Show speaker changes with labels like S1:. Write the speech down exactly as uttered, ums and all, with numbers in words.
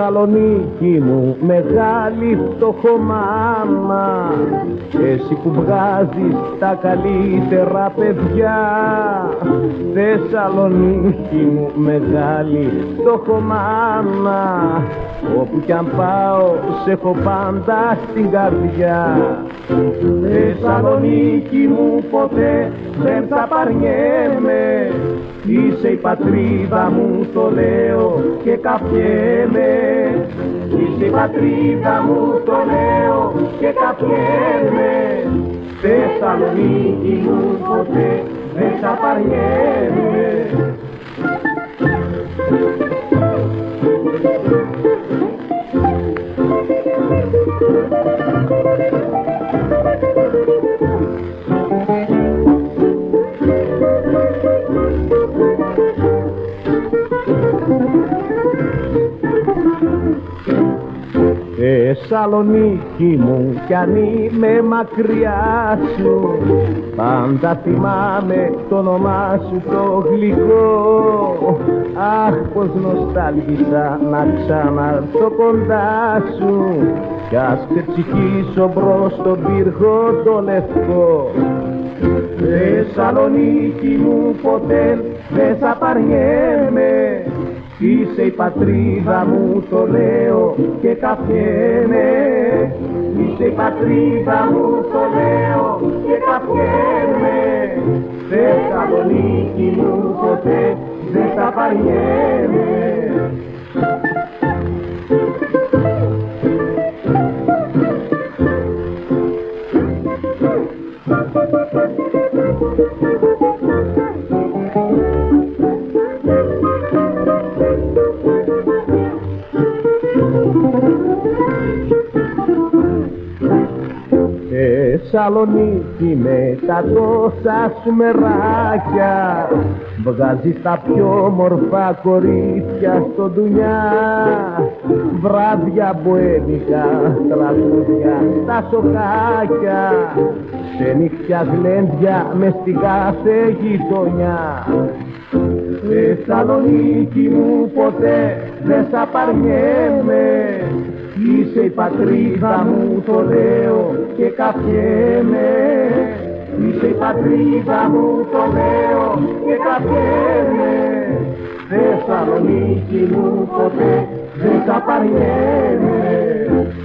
S1: Θεσσαλονίκη μου μεγάλη φτωχομάμα, εσύ που βγάζεις τα καλύτερα παιδιά. Θεσσαλονίκη μου μεγάλη φτωχομάμα, όπου κι αν πάω σε έχω πάντα στην καρδιά. Θεσσαλονίκη μου ποτέ δεν θα παρνιέμαι, είσαι η πατρίδα μου, το λέω και καπιέμαι. Είσαι η πατρίδα μου, το λέω και καπιέμαι. Θεσσαλονίκη μου ποτέ δεν θα παρνιέμαι. Θεσσαλονίκη μου κι αν είμαι μακριά σου, πάντα θυμάμαι το όνομά σου το γλυκό. Αχ, πως νοστάλγησα να ξαναρθώ κοντά σου, κι ας ξεψυχήσω μπρος στον πύργο το λευκό. Θεσσαλονίκη μου ποτέ δεν θα παρνιέμαι, είσαι η πατρίδα μου, το λέω και καπιέμαι. Είσαι η πατρίδα μου, το λέω και καπιέμαι. Θεσσαλονίκη μου ποτέ δεν θα παρνιέμαι. Θεσσαλονίκη με τα τόσα σου μεράκια, βγάζεις τα πιο μορφά κορίτσια στο ντουνιά. Βράδια μποέμικα, τραγούδια στα σοκάκια, ξενύχτια γλέντια μες στην κάθε γειτονιά. Θεσσαλονίκη μου ποτέ δεν θα παρνιέμαι, είσαι η πατρίδα μου, το λέω και καπιέμαι. Είσαι η πατρίδα μου, το λέω και καπιέμαι. Θεσσαλονίκη μου ποτέ δεν θα παρνιέμαι.